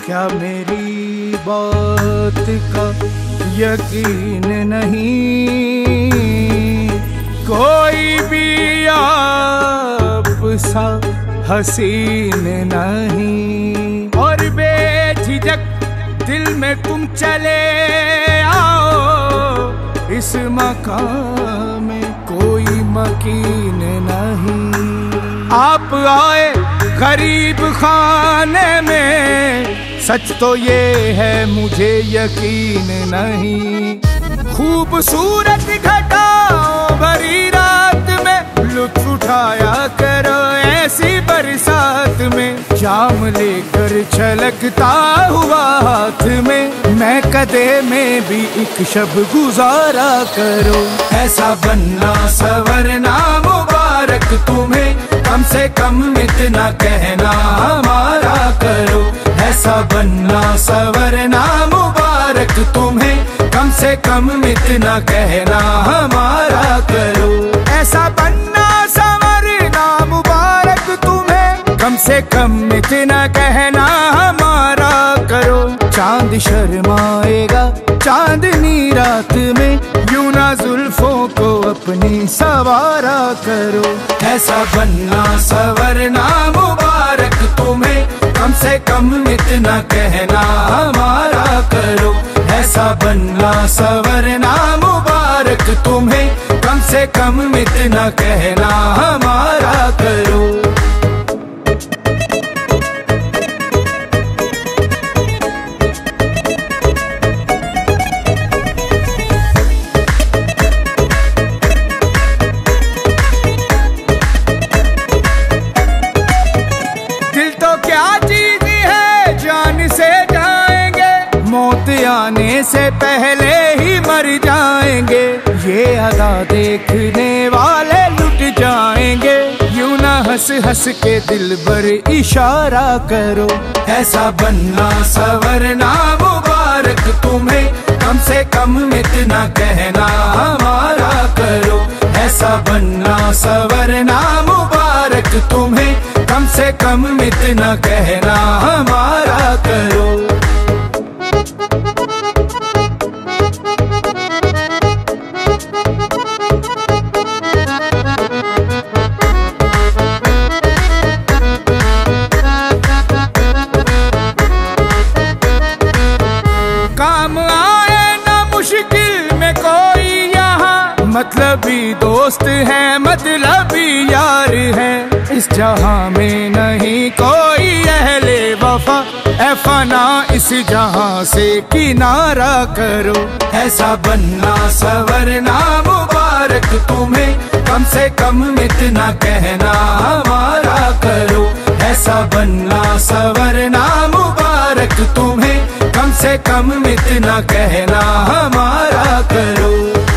क्या मेरी बात का यकीन नहीं? कोई भी आप सा हसीन नहीं। और बेझिझक दिल में तुम चले आओ, इस मकाम में कोई मकीन नहीं। आप आए गरीब खाने में, सच तो ये है मुझे यकीन नहीं। खूबसूरत घटाओं भरी रात में लुत्फ उठाया करो ऐसी बरसात में। जाम लेकर छलकता हुआ हाथ में, मैं कदे में भी एक शब गुजारा करो। ऐसा बनना सवरना मुबारक तुम्हें, कम से कम इतना कहना हमारा करो। ऐसा बनना सवरना मुबारक तुम्हें, कम से कम इतना कहना हमारा करो। ऐसा बनना सवरना मुबारक तुम्हें, कम से कम इतना कहना हमारा करो। चांद शर्माएगा चांदनी रात में, यूं ना जुल्फों को अपनी सवारा करो। ऐसा बनना सवरना मुबारक तुम्हें, कम से कम इतना कहना हमारा करो। ऐसा बनना सवरना मुबारक तुम्हें, कम से कम इतना कहना हमारा करो। आने से पहले ही मर जाएंगे, ये अदा देखने वाले लुट जाएंगे। यूं ना हंस हंस के दिल भर इशारा करो। ऐसा बनना सवरना मुबारक तुम्हें, कम से कम इतना कहना हमारा करो। ऐसा बनना सवरना मुबारक तुम्हें, कम से कम इतना कहना हमारा करो। काम आए ना मुश्किल में कोई यहाँ, मतलबी दोस्त है मतलबी यार है। इस जहां में नहीं कोई अहले वफा, ऐ फना इस जहां से किनारा करो। ऐसा बनना सवरना मुबारक तुम्हें, कम से कम इतना कहना हमारा करो। ऐसा बनना सवरना मुबारक तुम्हें, कम से कम इतना कहना हमारा करो।